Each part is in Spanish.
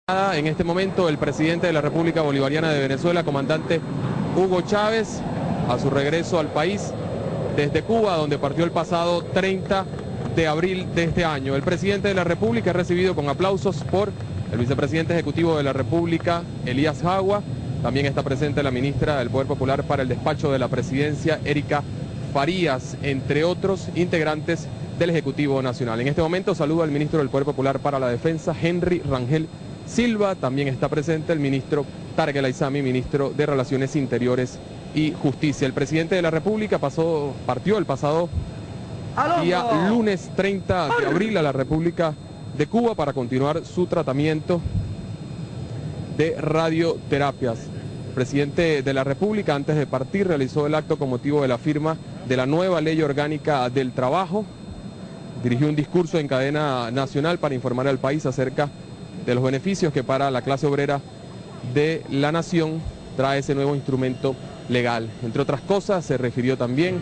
En este momento el presidente de la República Bolivariana de Venezuela, comandante Hugo Chávez, a su regreso al país desde Cuba, donde partió el pasado 30 de abril de este año. El presidente de la República es recibido con aplausos por el vicepresidente ejecutivo de la República, Elías Jagua. También está presente la ministra del Poder Popular para el despacho de la presidencia, Erika Farías, entre otros integrantes del Ejecutivo Nacional. En este momento saludo al ministro del Poder Popular para la Defensa, Henry Rangel Silva. También está presente el ministro Tarek El Aizami, ministro de Relaciones Interiores y Justicia. El presidente de la República partió el pasado día lunes 30 de abril a la República de Cuba para continuar su tratamiento de radioterapias. El presidente de la República, antes de partir, realizó el acto con motivo de la firma de la nueva Ley Orgánica del Trabajo. Dirigió un discurso en cadena nacional para informar al país acerca de los beneficios que para la clase obrera de la nación trae ese nuevo instrumento legal. Entre otras cosas, se refirió también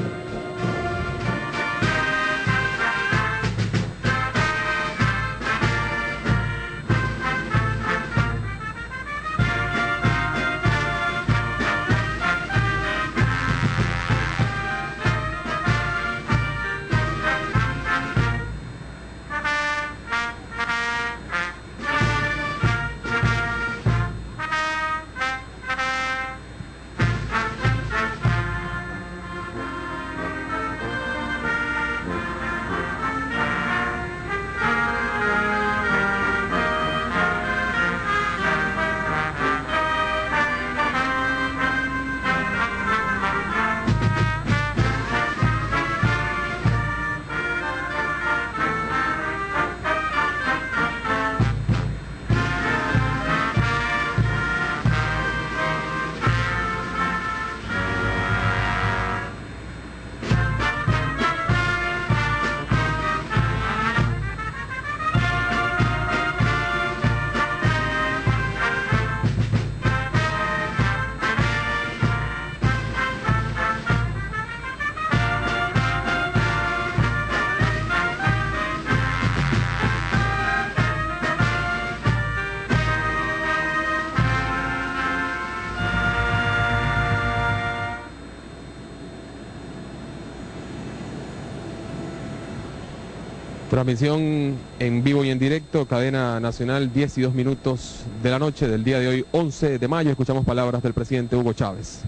transmisión en vivo y en directo, cadena nacional, 10 y 2 minutos de la noche del día de hoy, 11 de mayo. Escuchamos palabras del presidente Hugo Chávez.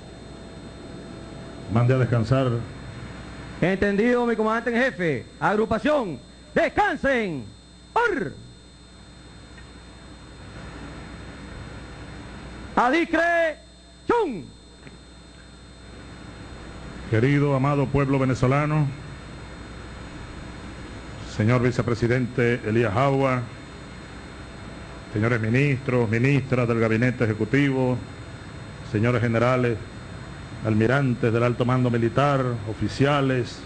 Mande a descansar. Entendido, mi comandante en jefe. Agrupación, descansen. ¡Or! Adicre, chun. Querido, amado pueblo venezolano, señor vicepresidente Elías Jagua, señores ministros, ministras del gabinete ejecutivo, señores generales, almirantes del alto mando militar, oficiales,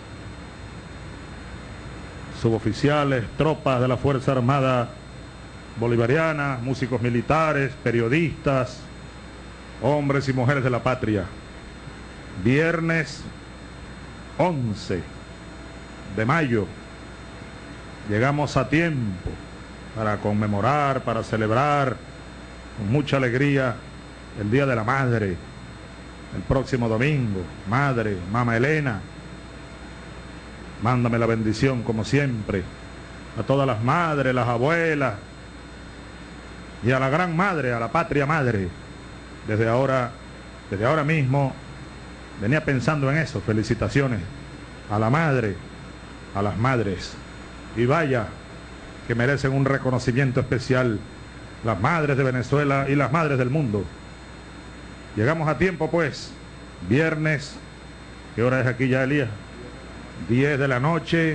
suboficiales, tropas de la Fuerza Armada Bolivariana, músicos militares, periodistas, hombres y mujeres de la patria. Viernes 11 de mayo. Llegamos a tiempo para conmemorar, para celebrar con mucha alegría el Día de la Madre, el próximo domingo. Madre, Mama Elena, mándame la bendición como siempre a todas las madres, las abuelas y a la gran madre, a la patria madre. Desde ahora mismo venía pensando en eso. Felicitaciones a la madre, a las madres. Y vaya que merecen un reconocimiento especial las madres de Venezuela y las madres del mundo. Llegamos a tiempo, pues. Viernes, ¿qué hora es aquí ya, Elías? 10 de la noche.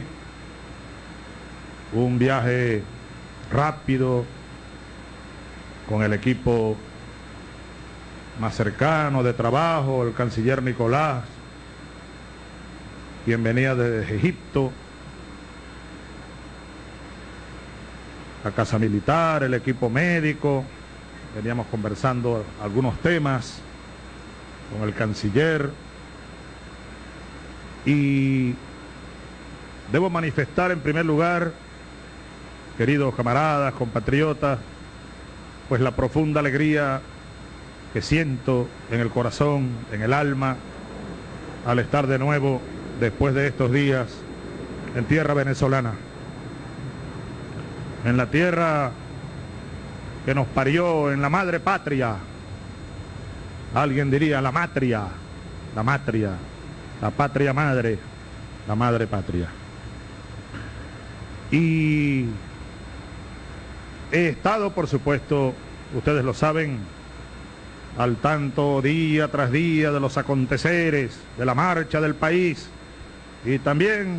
Un viaje rápido con el equipo más cercano de trabajo, el canciller Nicolás, quien venía desde Egipto, la Casa Militar, el equipo médico. Veníamos conversando algunos temas con el canciller y debo manifestar en primer lugar, queridos camaradas, compatriotas, pues la profunda alegría que siento en el corazón, en el alma, al estar de nuevo, después de estos días, en tierra venezolana. En la tierra que nos parió, en la madre patria. Alguien diría la matria, la patria madre, la madre patria. Y he estado, por supuesto, ustedes lo saben, al tanto día tras día de los aconteceres, de la marcha del país y también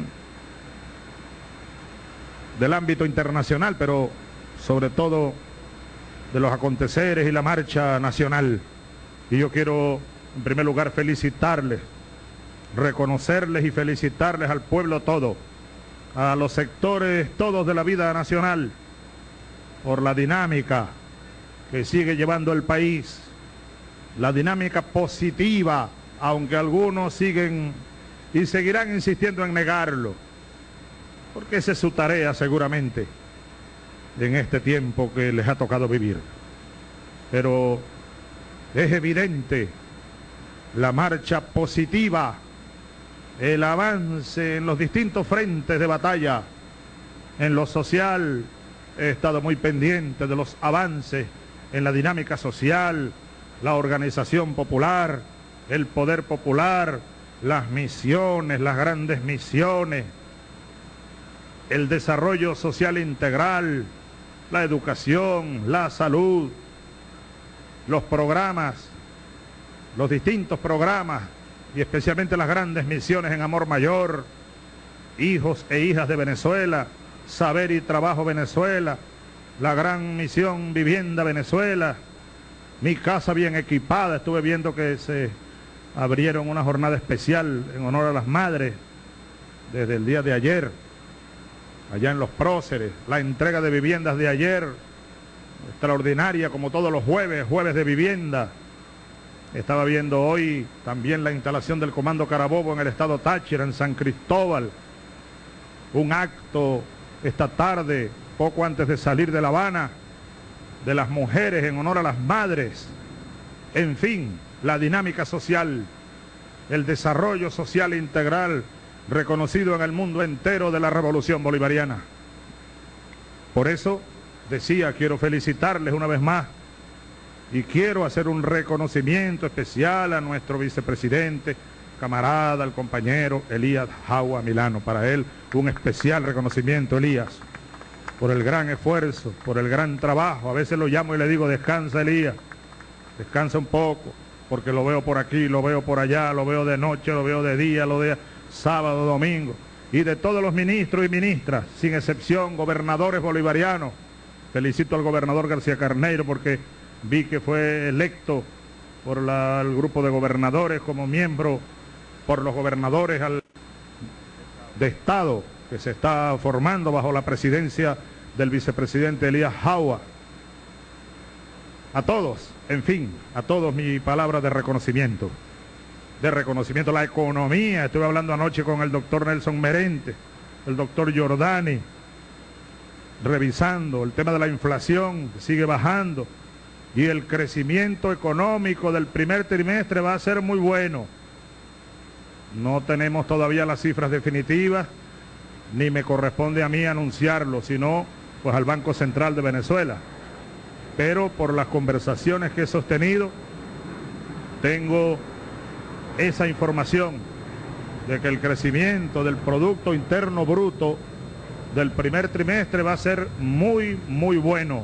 del ámbito internacional, pero sobre todo de los aconteceres y la marcha nacional. Y yo quiero, en primer lugar, felicitarles, reconocerles y felicitarles al pueblo todo, a los sectores todos de la vida nacional, por la dinámica que sigue llevando el país, la dinámica positiva, aunque algunos siguen y seguirán insistiendo en negarlo, porque esa es su tarea seguramente en este tiempo que les ha tocado vivir. Pero es evidente la marcha positiva, el avance en los distintos frentes de batalla. En lo social he estado muy pendiente de los avances en la dinámica social, la organización popular, el poder popular, las misiones, las grandes misiones, el desarrollo social integral, la educación, la salud, los programas, los distintos programas y especialmente las grandes misiones en Amor Mayor, Hijos e Hijas de Venezuela, Saber y Trabajo Venezuela, la gran misión Vivienda Venezuela, Mi Casa Bien Equipada. Estuve viendo que se abrieron una jornada especial en honor a las madres desde el día de ayer, allá en Los Próceres. La entrega de viviendas de ayer, extraordinaria como todos los jueves, jueves de vivienda. Estaba viendo hoy también la instalación del Comando Carabobo en el estado Táchira, en San Cristóbal. Un acto esta tarde, poco antes de salir de La Habana, de las mujeres en honor a las madres. En fin, la dinámica social, el desarrollo social integral reconocido en el mundo entero de la Revolución Bolivariana. Por eso decía, quiero felicitarles una vez más y quiero hacer un reconocimiento especial a nuestro vicepresidente, camarada, el compañero Elías Jaua Milano. Para él un especial reconocimiento, Elías, por el gran esfuerzo, por el gran trabajo. A veces lo llamo y le digo, descansa, Elías, descansa un poco, porque lo veo por aquí, lo veo por allá, lo veo de noche, lo veo de día, lo veo sábado, domingo. Y de todos los ministros y ministras, sin excepción, gobernadores bolivarianos. Felicito al gobernador García Carneiro porque vi que fue electo por el grupo de gobernadores como miembro por los gobernadores de Estado que se está formando bajo la presidencia del vicepresidente Elías Jaua. A todos, en fin, a todos mi palabra de reconocimiento. La economía, estuve hablando anoche con el doctor Nelson Merente, el doctor Giordani, revisando el tema de la inflación, que sigue bajando, y el crecimiento económico del primer trimestre va a ser muy bueno. No tenemos todavía las cifras definitivas, ni me corresponde a mí anunciarlo, sino pues al Banco Central de Venezuela. Pero por las conversaciones que he sostenido, tengo esa información de que el crecimiento del Producto Interno Bruto del primer trimestre va a ser muy, muy bueno.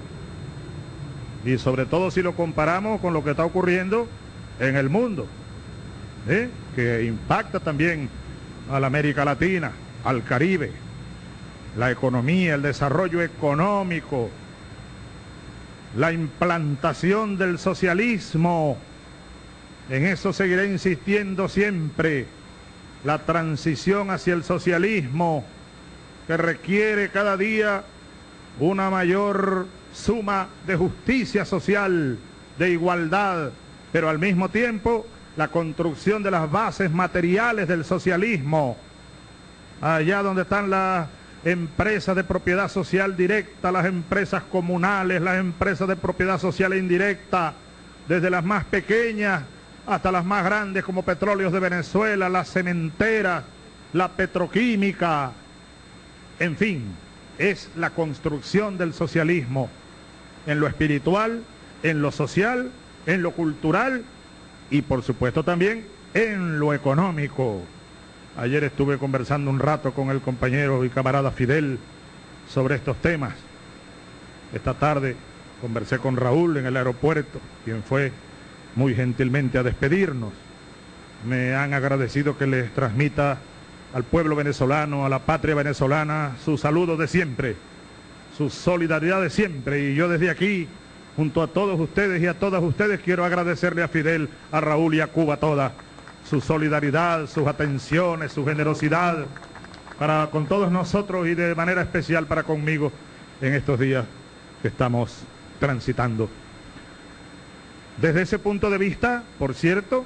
Y sobre todo si lo comparamos con lo que está ocurriendo en el mundo, que impacta también a la América Latina, al Caribe, la economía, el desarrollo económico, la implantación del socialismo. En eso seguiré insistiendo siempre, la transición hacia el socialismo, que requiere cada día una mayor suma de justicia social, de igualdad, pero al mismo tiempo la construcción de las bases materiales del socialismo, allá donde están empresas de propiedad social directa, las empresas comunales, las empresas de propiedad social indirecta, desde las más pequeñas hasta las más grandes como Petróleos de Venezuela, las cementeras, la petroquímica, en fin, es la construcción del socialismo en lo espiritual, en lo social, en lo cultural y por supuesto también en lo económico. Ayer estuve conversando un rato con el compañero y camarada Fidel sobre estos temas. Esta tarde conversé con Raúl en el aeropuerto, quien fue muy gentilmente a despedirnos. Me han agradecido que les transmita al pueblo venezolano, a la patria venezolana, su saludo de siempre, su solidaridad de siempre. Y yo desde aquí, junto a todos ustedes y a todas ustedes, quiero agradecerle a Fidel, a Raúl y a Cuba toda su solidaridad, sus atenciones, su generosidad para con todos nosotros y de manera especial para conmigo en estos días que estamos transitando. Desde ese punto de vista, por cierto,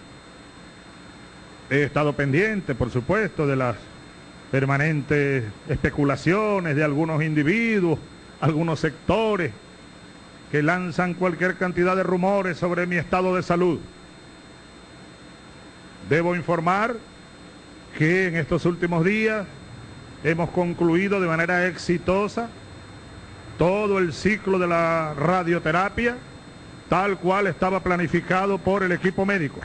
he estado pendiente, por supuesto, de las permanentes especulaciones de algunos individuos, algunos sectores que lanzan cualquier cantidad de rumores sobre mi estado de salud. Debo informar que en estos últimos días hemos concluido de manera exitosa todo el ciclo de la radioterapia, tal cual estaba planificado por el equipo médico.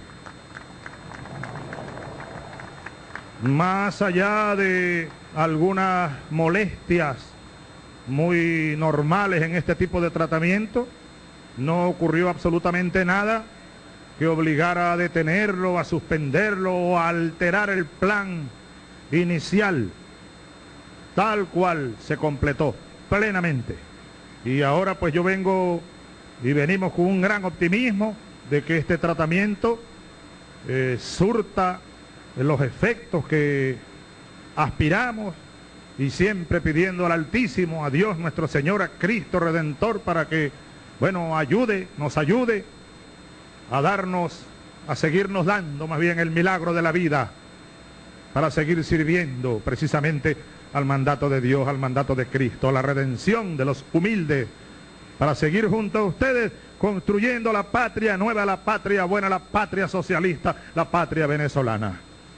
Más allá de algunas molestias muy normales en este tipo de tratamiento, no ocurrió absolutamente nada que obligara a detenerlo, a suspenderlo o a alterar el plan inicial, tal cual se completó plenamente. Y ahora pues yo vengo y venimos con un gran optimismo de que este tratamiento surta los efectos que aspiramos, y siempre pidiendo al Altísimo, a Dios nuestro Señor, a Cristo Redentor, para que, bueno, nos ayude a darnos, a seguirnos dando más bien el milagro de la vida, para seguir sirviendo precisamente al mandato de Dios, al mandato de Cristo, a la redención de los humildes, para seguir junto a ustedes construyendo la patria nueva, la patria buena, la patria socialista, la patria venezolana.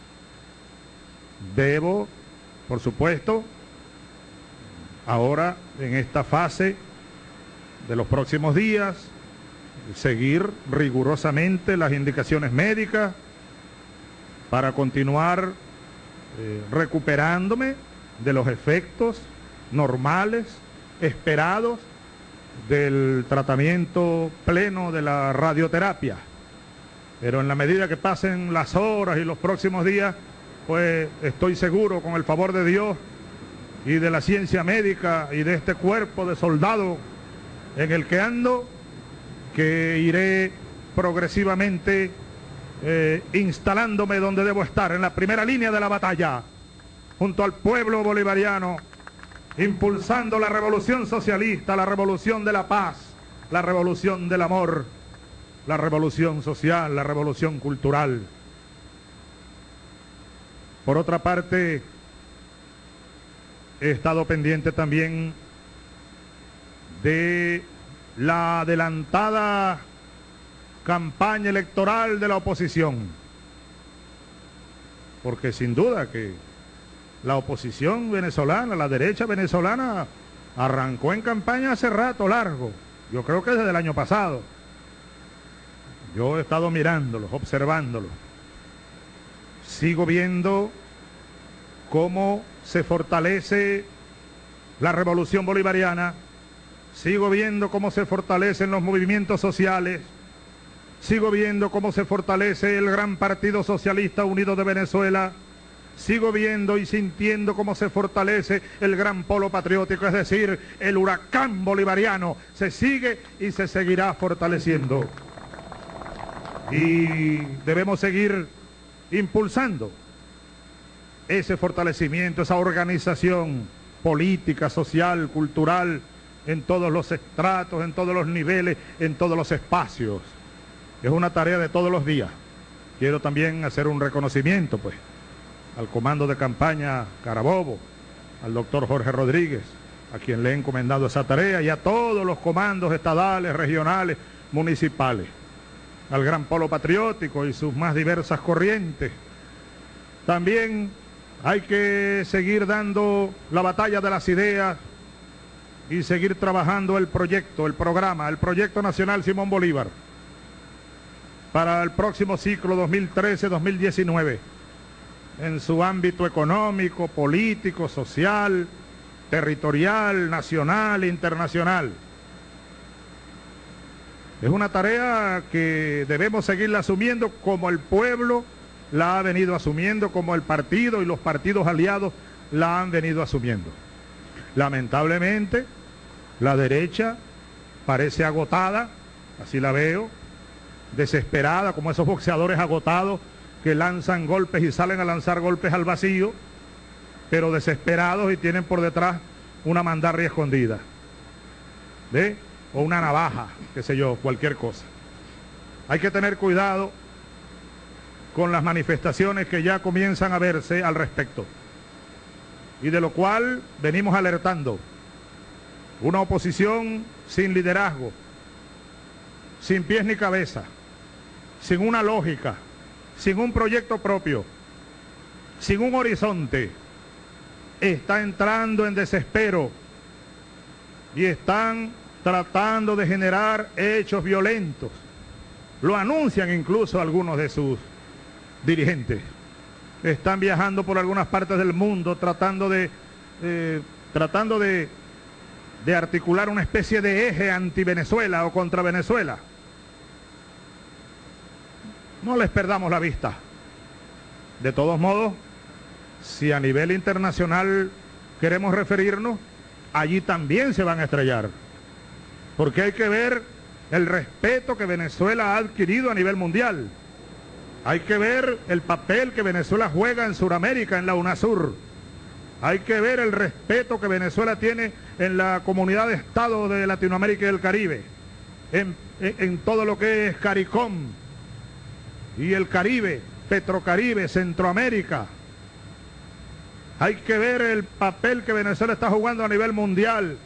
Debo, por supuesto, ahora en esta fase de los próximos días, seguir rigurosamente las indicaciones médicas para continuar recuperándome de los efectos normales, esperados del tratamiento pleno de la radioterapia. Pero en la medida que pasen las horas y los próximos días, pues estoy seguro, con el favor de Dios y de la ciencia médica y de este cuerpo de soldado en el que ando, que iré progresivamente instalándome donde debo estar, en la primera línea de la batalla, junto al pueblo bolivariano, impulsando la revolución socialista, la revolución de la paz, la revolución del amor, la revolución social, la revolución cultural. Por otra parte, he estado pendiente también de la adelantada campaña electoral de la oposición, porque sin duda que la oposición venezolana, la derecha venezolana, arrancó en campaña hace rato largo, yo creo que desde el año pasado. Yo he estado mirándolos, observándolos. Sigo viendo cómo se fortalece la revolución bolivariana, sigo viendo cómo se fortalecen los movimientos sociales, sigo viendo cómo se fortalece el gran Partido Socialista Unido de Venezuela, sigo viendo y sintiendo cómo se fortalece el gran polo patriótico, es decir, el huracán bolivariano se sigue y se seguirá fortaleciendo. Y debemos seguir impulsando ese fortalecimiento, esa organización política, social, cultural, en todos los estratos, en todos los niveles, en todos los espacios. Es una tarea de todos los días. Quiero también hacer un reconocimiento, pues, al comando de campaña Carabobo, al doctor Jorge Rodríguez, a quien le he encomendado esa tarea, y a todos los comandos estadales, regionales, municipales, al Gran Polo Patriótico y sus más diversas corrientes. También hay que seguir dando la batalla de las ideas y seguir trabajando el proyecto, el programa, el proyecto nacional Simón Bolívar para el próximo ciclo 2013-2019 en su ámbito económico, político, social, territorial, nacional e internacional. Es una tarea que debemos seguirla asumiendo como el pueblo la ha venido asumiendo, como el partido y los partidos aliados la han venido asumiendo. Lamentablemente, la derecha parece agotada, así la veo, desesperada, como esos boxeadores agotados que lanzan golpes y salen a lanzar golpes al vacío, pero desesperados y tienen por detrás una mandarria escondida, ¿ve? O una navaja, qué sé yo, cualquier cosa. Hay que tener cuidado con las manifestaciones que ya comienzan a verse al respecto, y de lo cual venimos alertando. Una oposición sin liderazgo, sin pies ni cabeza, sin una lógica, sin un proyecto propio, sin un horizonte, está entrando en desespero y están tratando de generar hechos violentos. Lo anuncian incluso algunos de sus dirigentes. Están viajando por algunas partes del mundo tratando de articular una especie de eje anti-Venezuela o contra Venezuela. No les perdamos la vista. De todos modos, si a nivel internacional queremos referirnos, allí también se van a estrellar. Porque hay que ver el respeto que Venezuela ha adquirido a nivel mundial. Hay que ver el papel que Venezuela juega en Sudamérica, en la UNASUR. Hay que ver el respeto que Venezuela tiene en la comunidad de estados de Latinoamérica y del Caribe, en todo lo que es CARICOM y el Caribe, Petrocaribe, Centroamérica. Hay que ver el papel que Venezuela está jugando a nivel mundial.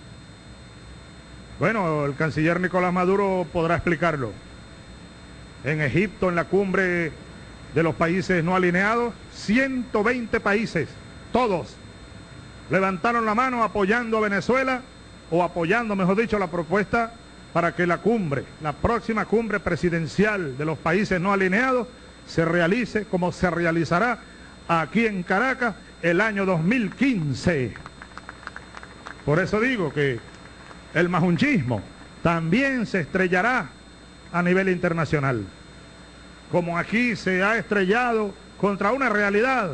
Bueno, el canciller Nicolás Maduro podrá explicarlo. En Egipto, en la cumbre de los países no alineados, 120 países, todos, levantaron la mano apoyando a Venezuela, o apoyando, mejor dicho, la propuesta para que la cumbre, la próxima cumbre presidencial de los países no alineados, se realice como se realizará aquí en Caracas el año 2015. Por eso digo que el majunchismo también se estrellará a nivel internacional, como aquí se ha estrellado contra una realidad.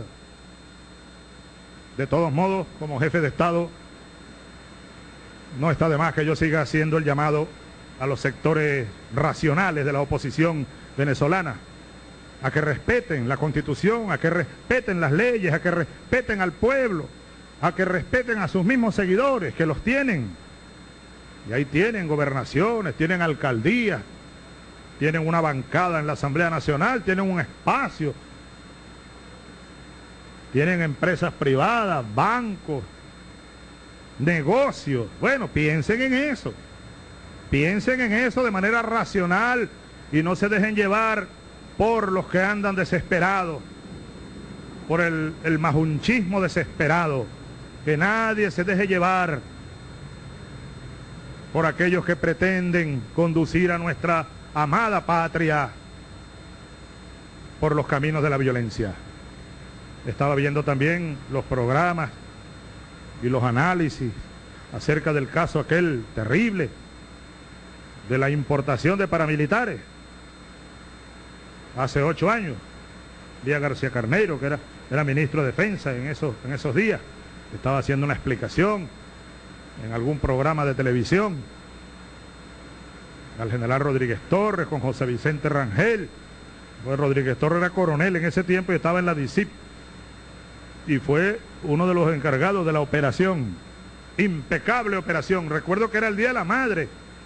De todos modos, como jefe de Estado, no está de más que yo siga haciendo el llamado a los sectores racionales de la oposición venezolana, a que respeten la Constitución, a que respeten las leyes, a que respeten al pueblo, a que respeten a sus mismos seguidores, que los tienen. Y ahí tienen gobernaciones, tienen alcaldías, tienen una bancada en la Asamblea Nacional, tienen un espacio, tienen empresas privadas, bancos, negocios. Bueno, piensen en eso de manera racional y no se dejen llevar por los que andan desesperados, por el majunchismo desesperado. Que nadie se deje llevar por aquellos que pretenden conducir a nuestra amada patria por los caminos de la violencia. Estaba viendo también los programas y los análisis acerca del caso aquel terrible de la importación de paramilitares hace 8 años. Díaz García Carneiro, que era ministro de Defensa en esos días, estaba haciendo una explicación en algún programa de televisión al general Rodríguez Torres con José Vicente Rangel. Pues Rodríguez Torres era coronel en ese tiempo y estaba en la DICIP y fue uno de los encargados de la operación, impecable operación. Recuerdo que era el Día de la Madre,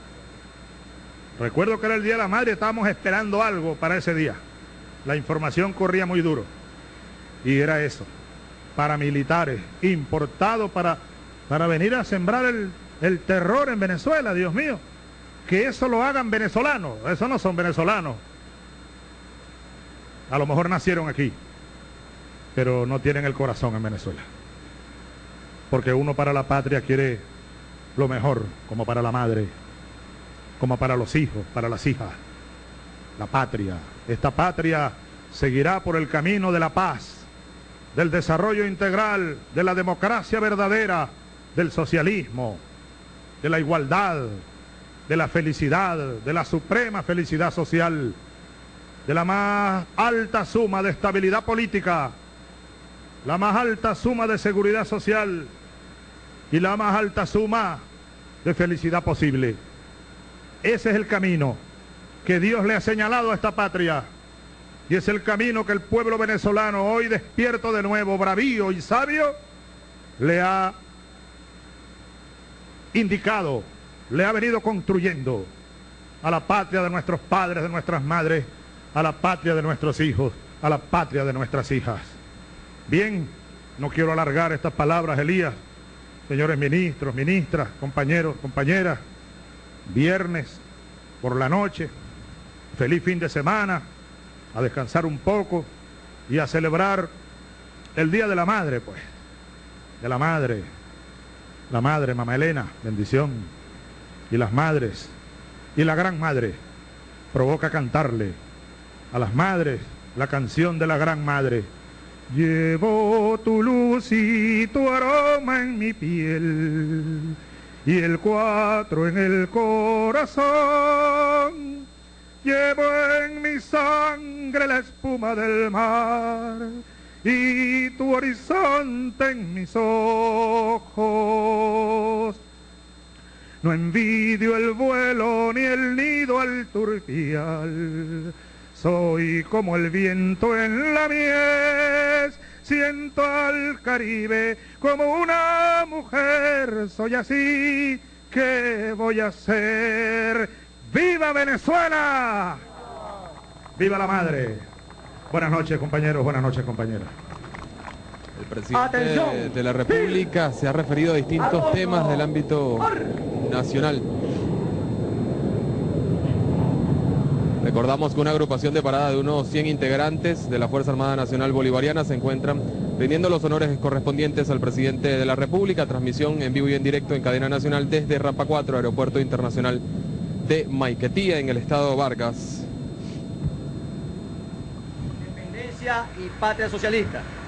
estábamos esperando algo para ese día, la información corría muy duro y era eso, paramilitares importados para venir a sembrar el terror en Venezuela, Dios mío. Que eso lo hagan venezolanos, esos no son venezolanos. A lo mejor nacieron aquí, pero no tienen el corazón en Venezuela. Porque uno para la patria quiere lo mejor, como para la madre, como para los hijos, para las hijas. La patria, esta patria seguirá por el camino de la paz, del desarrollo integral, de la democracia verdadera, del socialismo, de la igualdad, de la felicidad, de la suprema felicidad social, de la más alta suma de estabilidad política, la más alta suma de seguridad social y la más alta suma de felicidad posible. Ese es el camino que Dios le ha señalado a esta patria y es el camino que el pueblo venezolano, hoy despierto de nuevo, bravío y sabio, le ha indicado, le ha venido construyendo a la patria de nuestros padres, de nuestras madres, a la patria de nuestros hijos, a la patria de nuestras hijas. Bien, no quiero alargar estas palabras, Elías, señores ministros, ministras, compañeros, compañeras, viernes por la noche, feliz fin de semana, a descansar un poco y a celebrar el Día de la Madre, pues, de la madre, Mamá Elena, bendición, y las madres, y la gran madre, provoca cantarle a las madres la canción de la gran madre. Llevo tu luz y tu aroma en mi piel y el 4 en el corazón. Llevo en mi sangre la espuma del mar y tu horizonte en mis ojos. No envidio el vuelo ni el nido al turpial. Soy como el viento en la mies, siento al Caribe como una mujer. Soy así, ¿qué voy a hacer? ¡Viva Venezuela! ¡Viva la madre! Buenas noches, compañeros, buenas noches, compañeras. El presidente de la República se ha referido a distintos temas del ámbito nacional. Recordamos que una agrupación de parada de unos 100 integrantes de la Fuerza Armada Nacional Bolivariana se encuentran rindiendo los honores correspondientes al presidente de la República. Transmisión en vivo y en directo en cadena nacional desde Rampa 4, Aeropuerto Internacional de Maiquetía, en el estado Vargas. Independencia y patria socialista.